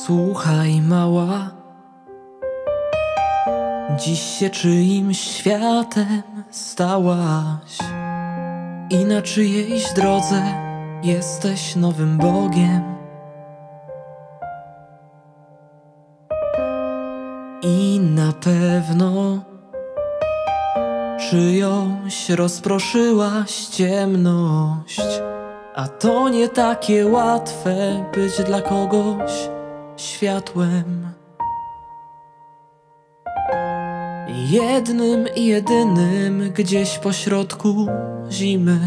Słuchaj, mała, dziś się czyimś światem stałaś i na czyjejś drodze jesteś nowym Bogiem. I na pewno czyjąś rozproszyłaś ciemność, a to nie takie łatwe być dla kogoś światłem. Jednym i jedynym gdzieś pośrodku zimy.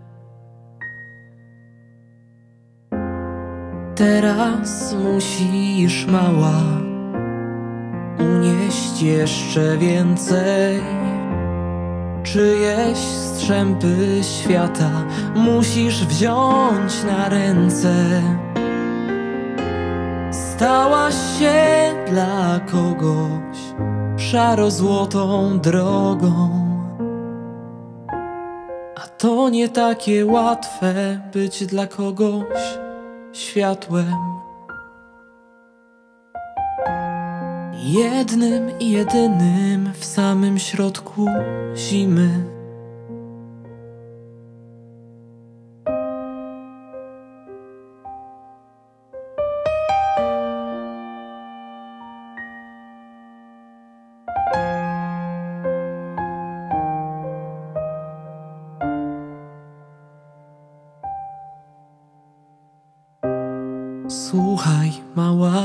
Teraz musisz, mała, unieść jeszcze więcej. Czyjeś strzępy świata musisz wziąć na ręce. Stałaś się dla kogoś szaro-złotą drogą, a to nie takie łatwe być dla kogoś światłem. Jednym i jedynym w samym środku zimy. Słuchaj, mała,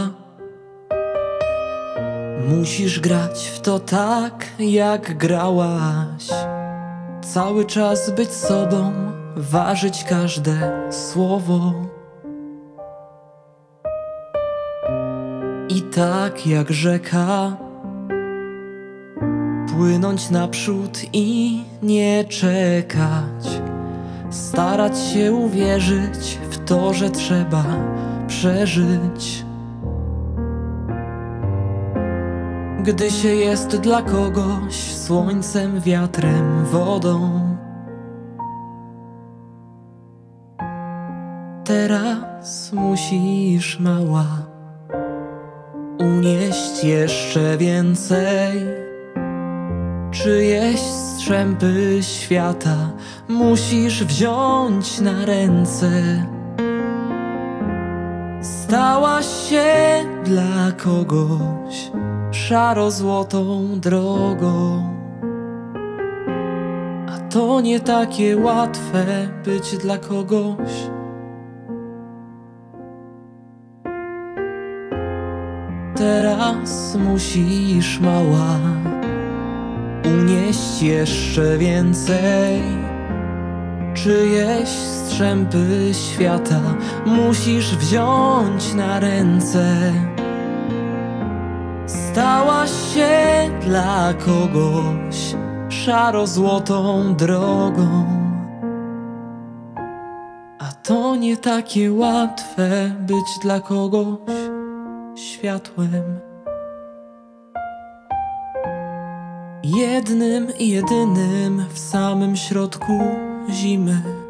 musisz grać w to tak, jak grałaś. Cały czas być sobą, ważyć każde słowo. I tak jak rzeka płynąć naprzód i nie czekać. Starać się uwierzyć w to, że trzeba przeżyć. Gdy się jest dla kogoś słońcem, wiatrem, wodą. Teraz musisz, mała, unieść jeszcze więcej. Czyjeś strzępy świata musisz wziąć na ręce. Stałaś się dla kogoś szaro-złotą drogą, a to nie takie łatwe być dla kogoś. Teraz musisz, mała, unieść jeszcze więcej. Czyjeś strzępy świata musisz wziąć na ręce. Stałaś się dla kogoś szaro-złotą drogą, a to nie takie łatwe być dla kogoś światłem. Jednym i jedynym w samym środku zimy.